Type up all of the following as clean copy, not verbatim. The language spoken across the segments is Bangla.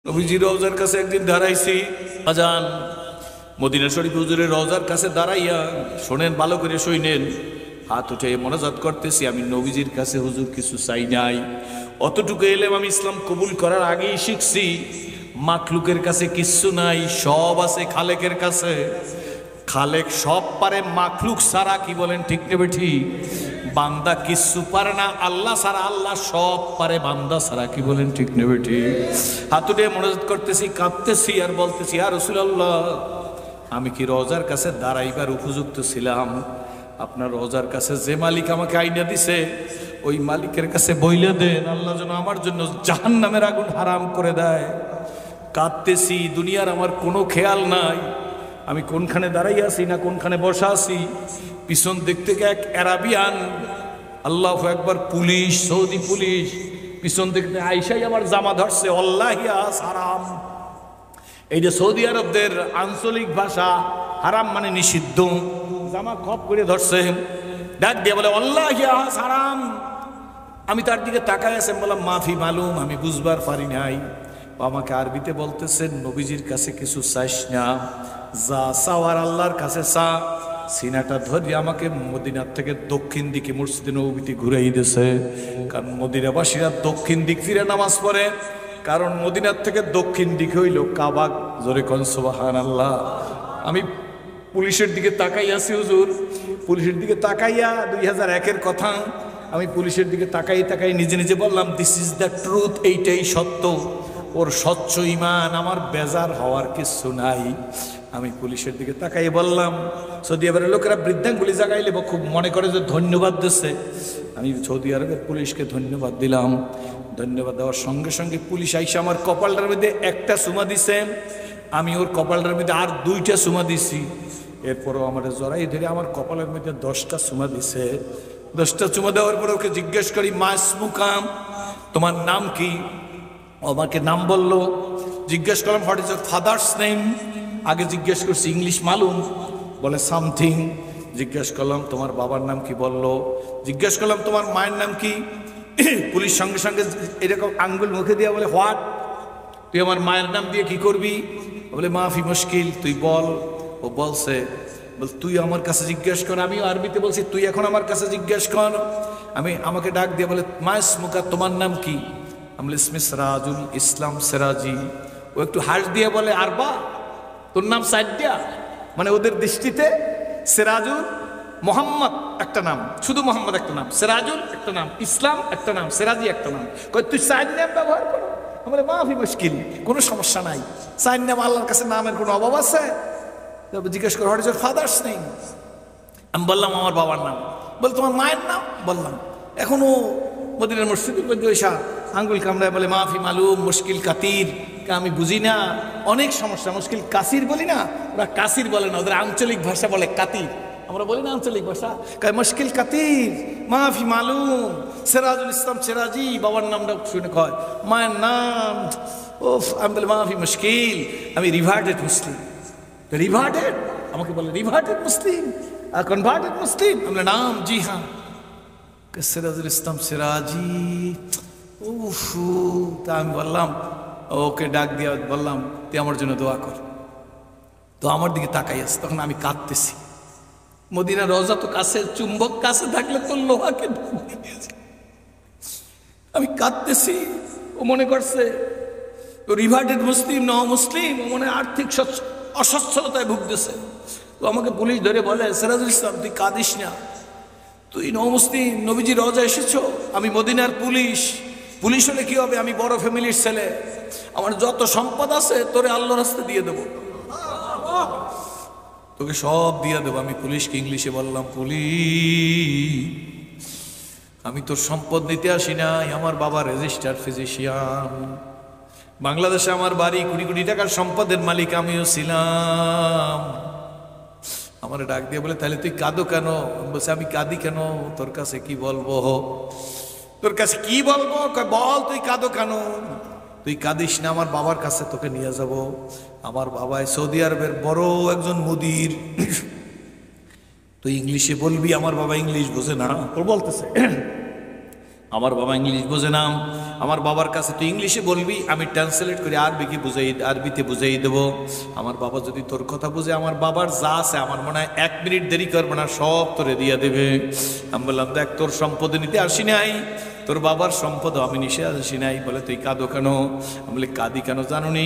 নবীজি রওজার কাছে একদিন দাঁড়াইছি, আজান মদিনা শরীফ হুজুরের রওজার কাছে দাঁড়াইয়া শোনেন, ভালো করে শুনেন, হাত উঠে মোনাজাত করতেছি। আমি নবীজির কাছে হুজুর কিছু চাই নাই, অতটুকু এলেম আমি ইসলাম কবুল করার আগেই শিখছি। মাখলুকের কাছে কিচ্ছু নাই, সব আছে খালেকের কাছে। খালেক সব পারে, মাখলুক সারা, কি বলেন ঠিক নেবে ঠিক? বান্দা কিচ্ছু পারে না, আল্লাহ সারা আল্লাহ সব পারে, বান্দা সারা, কি বলেন ঠিক নেবে ঠিক? হাত উঠে মোনাজাত করতেছি, কাঁদতেছি আর বলতেছি, ইয়া রাসূলুল্লাহ, আমি কি রওজার কাছে দাঁড়াইবার উপযুক্ত ছিলাম? আপনার রওজার কাছে যে মালিক আমাকে আইনা দিছে, ওই মালিকের কাছে বইলে দেন, আল্লাহ যেন আমার জন্য জাহান্নামের আগুন হারাম করে দেয়। কাঁদতেছি, দুনিয়ার আমার কোনো খেয়াল নাই, আমি কোনখানে দাঁড়াই আছি না কোনখানে বসা আছি। পিছন দিক থেকে এক অ্যারাবিয়ান, আল্লাহু আকবার, পুলিশ, সৌদি পুলিশ, পিছন দিক থেকে আইসাই আমার জামা ধরছে, আল্লাহিয়া হারাম। এই যে সৌদি আরবদের আঞ্চলিক ভাষা, হারাম মানে নিষিদ্ধ, জামা খপ করে ধরছে, ডাক দিয়ে বলে আল্লাহিয়া হারাম। আমি তার দিকে তাকাই আছেন, বললাম মাফি মালুম, আমি বুঝবার পারি নাই। আমাকে আরবিতে বলতেছেন, নবীজির কাছে কিছু চাইস না, যা চাওয়ার আল্লাহর কাছে চা। সিনাটা ধরে আমাকে মদিনার থেকে দক্ষিণ দিকে মসজিদে নববীতে ঘুরাই দিয়েছে। কারণ মদিনাবাসীরা দক্ষিণ দিক ফিরে নামাজ পড়ে, কারণ মদিনার থেকে দক্ষিণ দিকে হইল কাবা। জোরে কোন সুবহানাল্লাহ। আমি পুলিশের দিকে তাকাই আছি হুজুর, পুলিশের দিকে তাকাইয়া 2001-এর কথা, আমি পুলিশের দিকে তাকাই নিজে নিজে বললাম, দিস ইজ দ্য ট্রুথ, এইটাই সত্য। ওর স্বচ্ছ ইমান, আমার বেজার হওয়ার কিছু নাই। আমি পুলিশের দিকে তাকাই বললাম, সৌদি আরবের লোকেরা বৃদ্ধাঙ্গুলি জাগাইলে খুব মনে করে যে ধন্যবাদ দিচ্ছে। আমি সৌদি আরবের পুলিশকে ধন্যবাদ দিলাম। ধন্যবাদ দেওয়ার সঙ্গে সঙ্গে পুলিশ আইসা আমার কপালটার মধ্যে একটা চুমা দিছে, আমি ওর কপালটার মধ্যে আর 2টা চুমা দিছি। এরপরও আমার জড়াই ধরে আমার কপালের মধ্যে 10টা চুমা দিছে। 10টা চুমা দেওয়ার পরে ওকে জিজ্ঞেস করি, মা ইসমুকাম, তোমার নাম কি? আমাকে নাম বললো। জিজ্ঞেস করলাম, what is your father's name? আগে জিজ্ঞেস করছি ইংলিশ মালুম, বলে সামথিং। জিজ্ঞেস করলাম তোমার বাবার নাম কি? বললো। জিজ্ঞেস করলাম তোমার মায়ের নাম কি? পুলিশ সঙ্গে সঙ্গে এরকম আঙ্গুল মুখে দিয়ে বলে, হোয়াট, তুই আমার মায়ের নাম দিয়ে কি করবি? বলে মাফি মুশকিল, তুই বল। ও বলছে, বল তুই আমার কাছে জিজ্ঞেস কর। আমি আরবিতে বলছি, তুই এখন আমার কাছে জিজ্ঞেস কর। আমাকে ডাক দিয়ে বলে, মা ইসমুকা, তোমার নাম কি? আমি ইসমি সিরাজুল ইসলাম সিরাজি। ও একটু হাস দিয়ে বলে, আরবা, তোর নাম সাইডিয়া? মানে ওদের দৃষ্টিতে সিরাজুল, মোহাম্মদ একটা নাম, শুধু মোহাম্মদ একটা নাম, সিরাজুল একটা নাম, ইসলাম একটা নাম, সিরাজি একটা নাম। তুই সাইড নাম ব্যবহার করো। বলে মাফি মুশকিল, কোনো সমস্যা নাই। সাইড নাম, আল্লাহর কাছে নামের কোনো অভাব আছে? জিজ্ঞেস করো, what is your father's name? আমি বললাম আমার বাবার নাম। বলে তোমার মায়ের নাম? বললাম। এখনো মদিনার মসজিদের মধ্যে ওইসা আঙ্গুল কামড়ায় বলে মাফি মালুম মুশকিল কাতির। আমি বুঝি না, অনেক সমস্যা, মুশকিল কাসির বলি না, ওরা কাসির বলে না, ওদের আঞ্চলিক ভাষা বলে কাতির, আমরা বলি না আঞ্চলিক ভাষা। মুশকিল কাতির, মাফি মালুম, সিরাজুল ইসলাম সিরাজি, বাবার নামটা শুনে কয়। মায়ের নাম, ওফ। আমি বলে মাফি মুশকিল, আমি রিভার্টেড মুসলিম। রিভার্টেড? আমাকে বলে রিভার্টেড মুসলিম, কনভার্টেড মুসলিম? আমরা নাম, জি হ্যাঁ। সিরাজুল ইসলাম সিরাজি। উফ। তা আমি বললাম, ওকে ডাক দিয়ে বললাম, তুই আমার জন্য দোয়া কর। তো আমার দিকে তাকাই আছে, তখন আমি কাঁদতেছি। মদিনা রওজা তো কাছে, চুম্বক কাছে থাকলে তো লোহাকে আমি কাঁদতেছি। ও মনে করছে ও রিভার্টেড মুসলিম না মুসলিম, ও মনে আর্থিক অসচ্ছলতায় ভুগতেছে। তো আমাকে পুলিশ ধরে বলে, সিরাজুল ইসলাম তুই কাঁদিস না, তুই মুসলিম, নবীজি রওজা এসেছো। আমি মদিনার পুলিশ, পুলিশ হলে কি হবে, আমি বড় ফ্যামিলির ছেলে, আমার যত সম্পদ আছে তোরে আল্লাহর রাস্তায় দিয়ে দেবো, তোকে সব দিয়ে দেবো। আমি পুলিশকে ইংলিশে বললাম, পুলিশ, আমি তোর সম্পদ নিতে আসি নাই, আমার বাবা রেজিস্টার্ড ফিজিশিয়ান, বাংলাদেশে আমার বাড়ি, কোটি কোটি টাকার সম্পদের মালিক আমিও ছিলাম। আমার ডাক দিয়ে বলে, তাহলে তুই কাঁদো কেন? বলছে, আমি কাঁদি কেন, তোর কাছে কি বলবো, তোর কাছে কি বলবো? বল তুই কাঁদো কেন? তুই কাঁদিস না, আমার বাবার কাছে তোকে নিয়ে যাব। আমার বাবাই সৌদি আরবের বড় একজন মুদির, তুই ইংলিশে বলবি, আমার বাবা ইংলিশ বোঝে না। ও বলতেছে, আমার বাবা ইংলিশ বোঝে না, আমার বাবার কাছে তুই ইংলিশে বলবি, আমি ট্রান্সলেট করে আরবিতে বুঝাই দেবো। আমার বাবা যদি তোর কথা বুঝে, আমার বাবার যা আছে আমার মনে হয় 1 মিনিট দেরি করবে না, সব তোরে দিয়ে দেবে। আমি বললাম দেখ, তোর সম্পদ নিতে আসি নাই, তোর বাবার সম্পদ আমি নিশে আসি নাই। বলে তুই কাঁদো কেন? আমি বলি কাঁদি কেন জানো নি,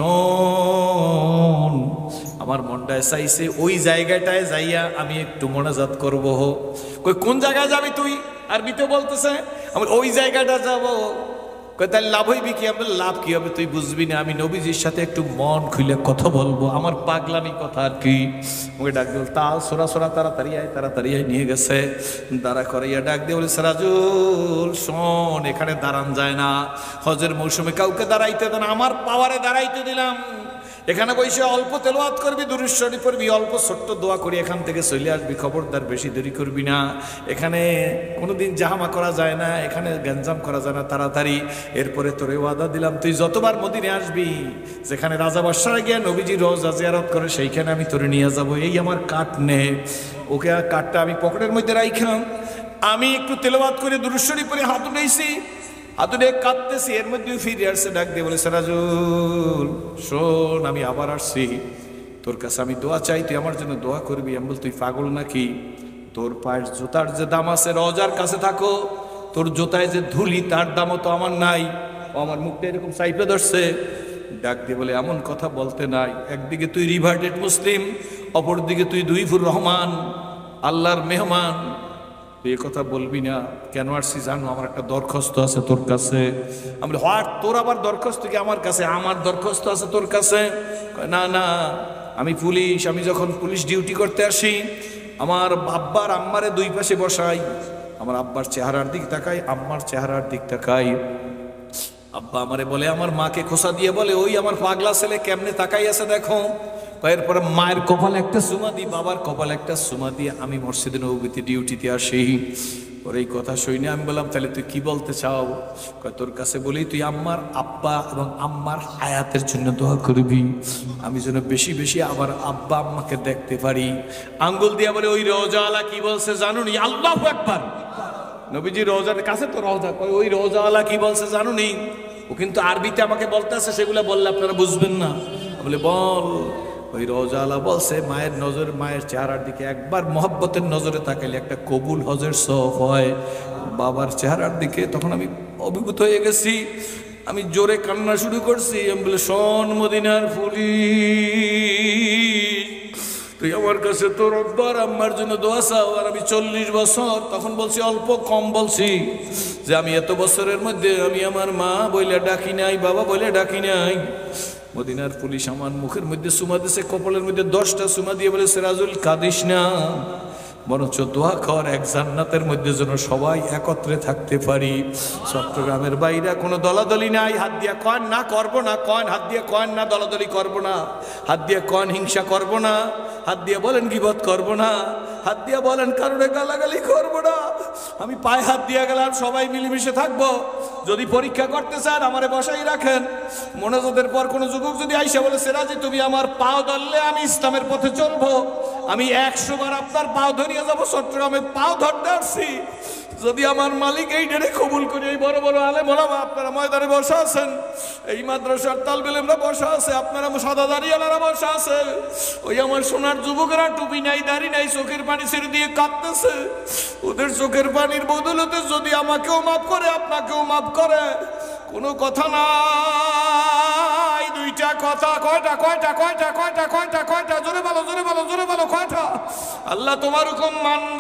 শোন, আমার মনটায় চাইছে ওই জায়গাটায় যাইয়া আমি একটু মোনাজাত করবো। কই কোন জায়গায় যাবি তুই? আরবিতে বলতেছে। আমি ওই জায়গাটা যাবো। কই তাহলে লাভ হইবি কি? আমি লাভ কি হবে তুই বুঝবি না, আমি নবীজির সাথে একটু মন খুলে কথা বলবো, আমার পাগলামি কথা আর কি। ওকে ডাক দিল, তা সোরা সোরা তাড়াতাড়ি আয় নিয়ে গেছে। দাঁড়া করাইয়া ডাক দিয়ে বলে, সিরাজুল শোন, এখানে দাঁড়ান যায় না, হজের মৌসুমে কাউকে দাঁড়াইতে দেন, আমার পাওয়ারে দাঁড়াইতে দিলাম। এখানে বসে অল্প তেলাওয়াত করবি, দুরূদ শরীফ পড়বি, অল্প ছোট্ট দোয়া করি, এখান থেকে চলে আসবি, খবরদার বেশি দেরি করবি না। এখানে কোনোদিন জাহামা করা যায় না, এখানে গ্যাঞ্জাম করা যায় না, তাড়াতাড়ি। এরপরে তোরে ওয়াদা দিলাম, তুই যতবার মদিনে আসবি, যেখানে রাজা বাদশাহ গিয়ে নবীজি রোজা জিয়ারত করে, সেইখানে আমি তোরে নিয়ে যাব। এই আমার কাঠ নে। ওকে কাঠটা আমি পকেটের মধ্যে রাখলাম, আমি একটু তেলাওয়াত করে দুরূদ শরীফ পড়ে হাত উঠাইছি, আতুরে কাঁদতেছি, এর মধ্যে ফিরে আসছে, ডাক দিয়ে বলে, সিরাজুল শোন, আমি আবার আসছি, তোর কাছে আমি দোয়া চাই, তুই আমার জন্য দোয়া করবি। আমি বল, তুই পাগল নাকি? তোর পায়ের জুতার যে দাম আছে, রওজার কাছে থাকো, তোর জুতায় যে ধুলি তার দামও তো আমার নাই। ও আমার মুখটা এরকম সাইপে ধরছে, ডাক দিয়ে বলে, এমন কথা বলতে নাই। একদিকে তুই রিভার্টেড মুসলিম, অপরদিকে তুই দুইফুর রহমান, আল্লাহর মেহমান, তুই এ কথা বলবি না। কেন আসছি জানো? আমার একটা দরখাস্ত আছে তোর কাছে। আমি বলি, হোয়াট? তোর আবার দরখাস্ত কি আমার কাছে? আমার দরখাস্ত আছে তোর কাছে? না না, আমি পুলিশ, আমি যখন পুলিশ ডিউটি করতে আসি, আমার আব্বার আম্মারে দুই পাশে বসাই, আমার আব্বার চেহারার দিক তাকাই, আম্মার চেহারার দিক তাকাই। আব্বা আমারে বলে, আমার মাকে খোসা দিয়ে বলে, ওই আমার পাগলা ছেলে কেমনে তাকাই আছে দেখো। এরপরে মায়ের কপালে একটা চুমা দিই, বাবার কপালে একটা চুমা দিয়ে আমি মসজিদে নববীতে ডিউটিতে আসি। ওর এই কথা শুনে আমি বললাম, তাহলে তুই কি বলতে চাও? তোর কাছে বলি, তুই আম্মার আব্বা এবং আম্মার হায়াতের জন্য দোয়া করবি, আমি যেন বেশি বেশি আবার আব্বা আম্মাকে দেখতে পারি। আঙ্গুল দিয়ে বলে, ওই রওজাওয়ালা কি বলছে জানুনি? আল্লাহু আকবার। নবীজি রওজার কাছে তো রওজা, ওই রওজাওয়ালা কি বলছে জানুনি? ও কিন্তু আরবিতে আমাকে বলতে আছে, সেগুলো বললে আপনারা বুঝবেন না। বলে, বল। ওই রওজাওয়ালা বলছে, মায়ের নজর, মায়ের চেহারার দিকে একবার মহব্বতের নজরে তাকাইলে একটা কবুল হজের সওয়াব হয়। বাবার চেহারার দিকে তখন আমি অভিভূত হয়ে গেছি, আমি জোরে কান্না শুরু করছি। আমি বলে, শোন মদিনার পুলিশ, তুই আমার কাছে তোর আব্বার আম্মার জন্য দোয়া চাও। আর আমি 40 বছর, তখন বলছি অল্প কম বলছি, যে আমি এত বছরের মধ্যে আমি আমার মা বইলে ডাকি নাই, বাবা বইলে ডাকি নাই। মদিনার পুলিশ আমার মুখের মধ্যে চুমা দিয়েছে, কপালের মধ্যে 10টা চুমা দিয়ে বলে, সিরাজুল কাঁদিস না, বরঞ্চ দোয়া কর এক জান্নাতের মধ্যে যেন সবাই একত্রে থাকতে পারি। চট্টগ্রামের বাইরে কোনো দলাদলি নাই, হাত দিয়ে কয়েন না করবো না, কয়েন হাত দিয়ে কয়েন না, দলাদলি করবো না, হাত দিয়ে কয়েন হিংসা করবো না, হাত দিয়ে বলেন গীবত করবো না, হাত দিয়ে বলেন কারণে গালাগালি করবো না। আমি পায়ে হাত দিয়ে গেলাম, সবাই মিলেমিশে থাকবো। যদি পরীক্ষা করতে চান আমারে বসাই রাখেন। মোনাজাতের পর কোনো যুবক যদি আইসা বলে, সিরাজি তুমি আমার পাও ধরলে আমি ইসলামের পথে চলবো, আমি 100 বার আপনার পাও ধরিয়ে যাবো। চট্টগ্রামে পাও ধরতে আসছি, যদি আমার মালিক এই ডেরে কবুল করে, এই বড় বড় আলেম ওলামা আপনারা ময়দানে বসা আছেন, এই মাদ্রাসার তালবে ইলমরা বসা আছে, আপনারা সাদা দাড়িওয়ালারা বসা আছে, ওই আমার সোনার যুবকেরা টুপি নাই, দাড়ি নাই, চোখের পানি ছেড়ে দিয়ে কাঁদতেছে, ওদের চোখের পানির বদলতে যদি আমাকেও মাফ করে, আপনাকেও মাফ করে, কোনো কথা নাই। দুইটা কথা। কয়টা? কয়টা? কয়টা? কয়টা? কয়টা? কয়টা? জোরে বলো, জোরে বলো, জোরে বলো, কয়টা? আল্লাহ তোমার হুকুম মানব,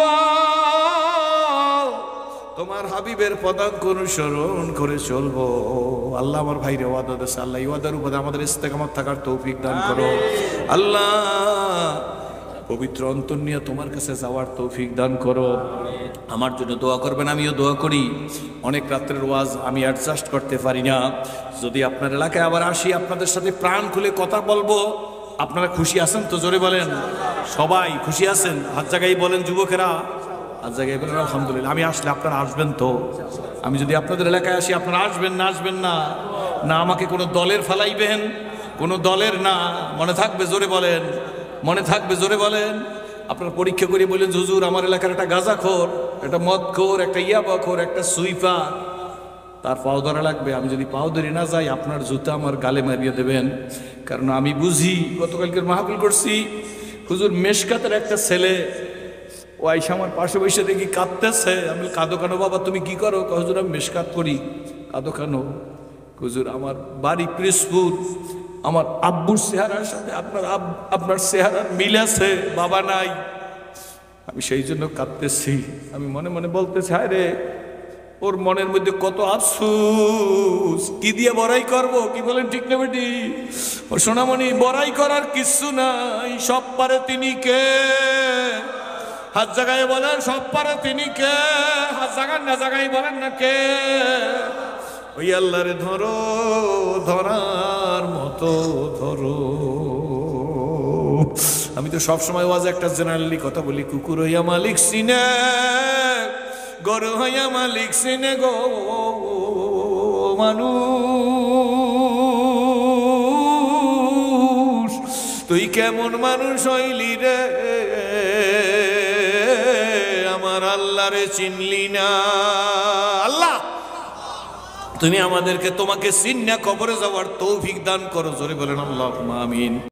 তোমার হাবিবের পদাঙ্ক অনুসরণ করে চলবো। আল্লাহ আমার ভাইরে ওয়াদা দিয়েছে, আল্লাহ এই ওয়াদার উপরে আমাদের ইস্তেকামত থাকার তৌফিক দান করো। আল্লাহ পবিত্র অন্তর নিয়ে তোমার কাছে যাওয়ার তৌফিক দান করো। আমার জন্য দোয়া করবেন, আমিও দোয়া করি। অনেক রাত্রের ওয়াজ আমি অ্যাডজাস্ট করতে পারি না, যদি আপনার এলাকায় আবার আসি, আপনাদের সাথে প্রাণ খুলে কথা বলবো। আপনারা খুশি আছেন তো? জোরে বলেন। সবাই খুশি আছেন? হাত জায়গায় বলেন যুবকেরা, হাত জায়গায় বলেন আলহামদুলিল্লাহ। আমি আসলে আপনারা আসবেন তো? আমি যদি আপনাদের এলাকায় আসি আপনারা আসবেন না? আসবেন না? না আমাকে কোনো দলের ফেলাইবেন? কোনো দলের না, মনে থাকবে? জোরে বলেন। মনে থাকবে? জোরে বলেন। আপনার পরীক্ষা করে বললেন হুজুর আমার এলাকার একটা গাঁজাখোর, একটা মদখোর, একটা ইয়াবাখোর, একটা সুইফার, তার পাও ধরা লাগবে। আমি যদি পাও ধরে না যাই আপনার জুতা আমার গালে মারিয়ে দেবেন। কারণ আমি বুঝি, গতকালকের মাহফিল করছি, হুজুর মেশকাতের একটা ছেলে ও আইসা আমার পাশে বসে দেখি কাঁদতেছে। আমি কাঁদো কেন বাবা, তুমি কি করো? হুজুর আমি মেশকাত করি। কাঁদো কেন? হুজুর আমার বাড়ি পিরোজপুর, আমার আব্বুর চেহারার সাথে আপনার চেহারার মিল আছে, বাবা নাই, আমি সেই জন্য কাঁদতেছি। আমি মনে মনে বলতেছি হায় রে, ওর মনের মধ্যে কত আফসোস, কি দিয়ে বড়াই করব? কি বলেন ঠিক না বেটি? ও সোনামণি, বড়াই করার কিছু নাই, সব পারে তিনি কে? হাত জায়গায় বলেন সব পারে তিনি কে? হাত জাগান না জায়গায় বলেন না কে? ওই আল্লাহরে ধরো, ধরার মতো ধরো। আমি তো সবসময় ওয়াজ একটা জেনারেলি কথা বলি, কুকুর হইয়া মালিক সিনে, গরু হইয়া মালিক সিনে গো মানুষ, তুই কেমন মানুষ হইলি রে, আমার আল্লাহরে চিনলি না। আল্লাহ তুমি আমাদেরকে তোমাকে চিন্না কবরে যাওয়ার তৌফিক দান করো। জোরে বলেন আল্লাহুম্মা আমিন।